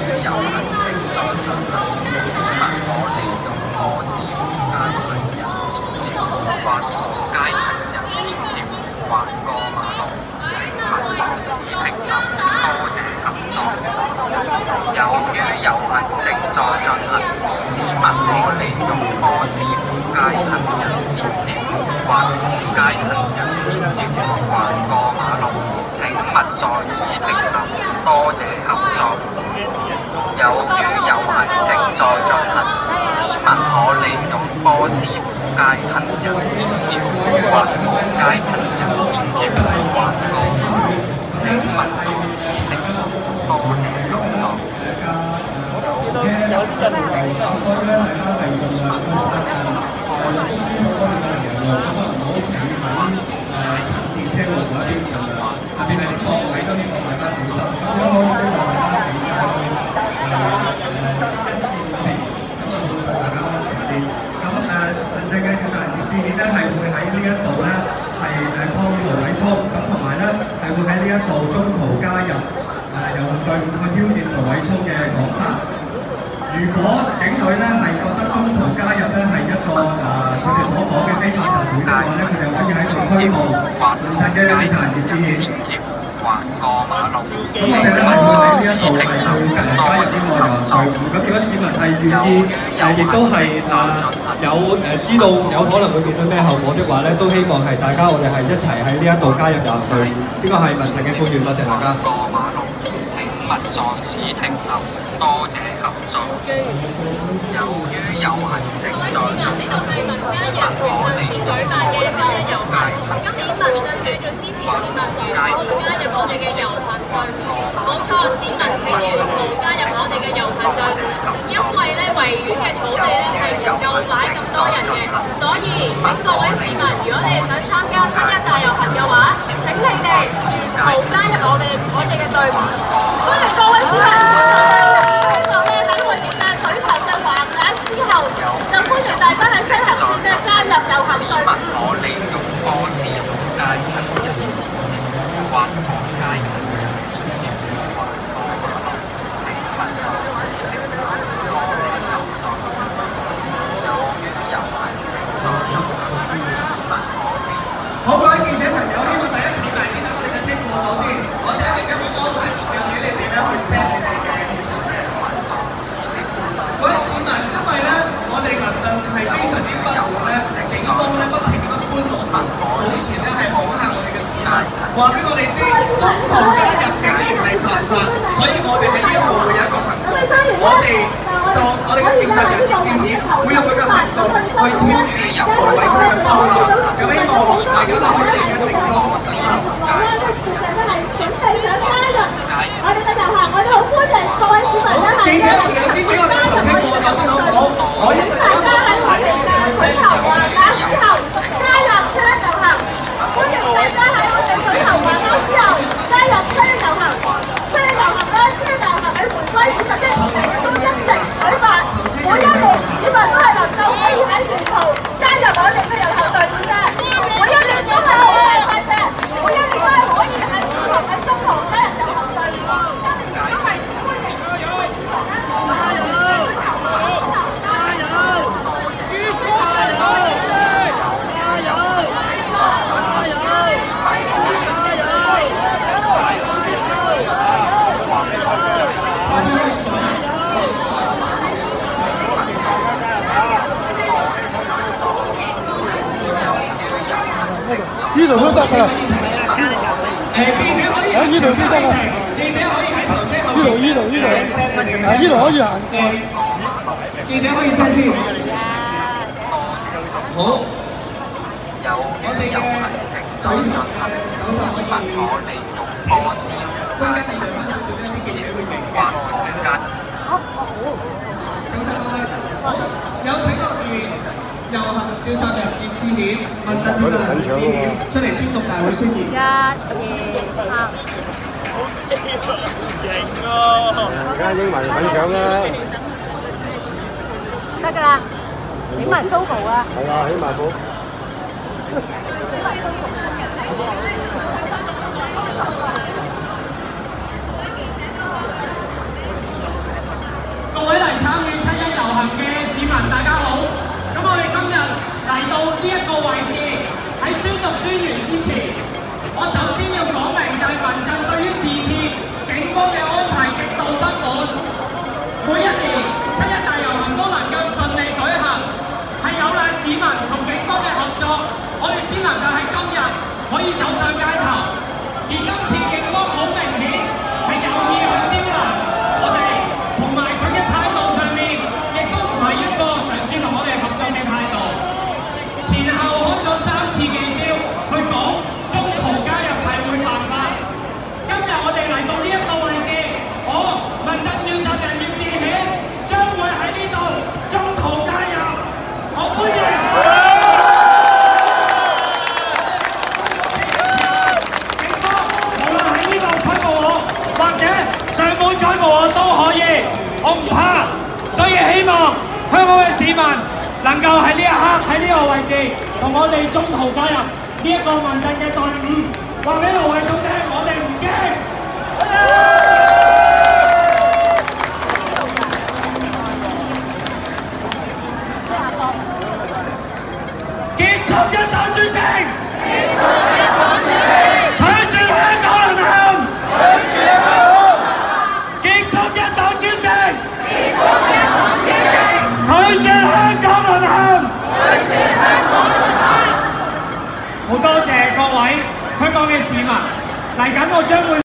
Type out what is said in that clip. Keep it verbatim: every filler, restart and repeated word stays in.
遊行正在進行，市民可利用柯士甸街行人天橋或過街行人天橋橫過馬路，請勿防止停留，多謝合作。由於遊行正在進行，市民可利用柯士甸街行人天橋或過街行人天橋橫過馬路，請勿在此停留，多謝合作。由於遊行正在進行，市民可利用柯士甸街行人天橋或過街行人天橋橫過馬路，請勿在此停留，多謝合作。有啲人正在進行，市民可利用柯士甸街行民政嘅調查員志願咧係會喺呢一度咧係誒抗議無禮操，咁同埋咧係會喺呢一度中途加入誒遊行隊伍去挑戰無禮操嘅講法。如果警隊咧係覺得中途加入咧係一個誒佢哋所講嘅非法集會嘅話咧，佢哋可以喺度拘捕民陣嘅調查員志願。橫過馬路，咁我哋咧係會喺呢一度係去誒加入呢個遊行隊伍。咁如果市民係願意誒，亦都係誒有誒知道有可能會面對咩後果的話咧，都希望係大家我哋係一齊喺呢一度加入遊行隊伍。呢個係民陣嘅呼籲，多謝大家。過馬路，請勿在此停留，多謝合作。由於遊行正在進行， 呢度係民間人權陣線舉辦嘅七一遊行。今年民陣繼續支持市民沿途加入我哋嘅遊行隊伍。冇錯，市民請沿途加入我哋嘅遊行隊伍，因為咧維園嘅草地咧係唔夠擺咁多人嘅，所以請各位市民，如果你哋想參加七一大遊行嘅話，請你哋沿途加入我哋我哋嘅隊伍。歡迎各位市民！就歡迎大家喺西行線咧加入遊行隊伍。 可利用柯士甸街行人天橋或過街行人天橋橫過馬路，請勿在此停留，多謝合作。由於遊行正在進行，市民可利用。 好，各位記者朋友，呢個第一次大見到我哋嘅清過咗先，我哋一定有個安排時間俾你哋咧去 set 你哋嘅現場嘅。各位市民，因為咧。我哋民陣係非常之不滿咧，警方咧不停咁樣搬龍門，早前咧係恐嚇我哋嘅市民，話俾我哋知中途加入竟然係犯法，所以我哋喺呢一度會有一個行動，我哋就我哋嘅政策人員建議會用佢嘅行動去挑戰由無禮操嘅方向，咁希望大家都可以嚟緊政府等候。 準備想加入我哋嘅遊行，我哋好歡迎各位市民咧係咧加入我哋嘅遊行隊伍。請大家喺我哋嘅水頭橫額之後加入七一遊行，歡迎大家喺我哋水頭橫額之後加入七一遊行。七一遊行咧，七一遊行喺回歸二十一年嚟都一直舉辦，每一年市民都係能夠可以喺沿途加入我哋嘅遊行隊伍嘅，每一年都係好大嘅，每一年都係可以喺市民喺中途加入遊行隊伍。今年都係歡迎各位市民咧。 呢度都得㗎啦，喺呢度都得㗎，呢度呢度呢度，啊呢度可以行過。 記者可以先先。好。 由於遊行正在進行，市民可利用柯士甸街行人天橋或過街。 有請落嚟遊行召集人葉志顯、民陣召集人葉志顯出嚟宣讀大會宣言。一、二、三。 型喎！而家英文緊搶啦！ 得㗎啦，影埋 Sogo 啊！ 係啊，起埋簿。 方嘅安排極度不滿。每一年七一大遊行都能夠順利舉行，係有賴市民同警方嘅合作，我哋先能夠喺今日可以走上街頭。而今次警方好明顯係有意去刁難我哋，同埋佢嘅態度上面，亦都唔係一個嘗試同我哋合作嘅態度。前後開咗三次記招，去講中途加入係會犯法。今日我哋嚟到呢一個位置，我民陣召集人葉志顯將會喺呢度中途加入，我歡迎。警方無論喺呢度拘捕我，或者上門拘捕我都可以，我唔怕。所以希望香港嘅市民能夠喺呢一刻喺呢個位置同我哋中途加入呢一個民陣嘅隊伍，話俾盧偉聰聽，我哋唔驚。結束一黨專政，結束一黨專政，拒絕香港淪陷，拒絕香港淪陷，結束一黨專政，結束一黨專政，拒絕香港淪陷，拒絕香港淪陷。好多謝各位香港嘅市民，嚟緊我將會。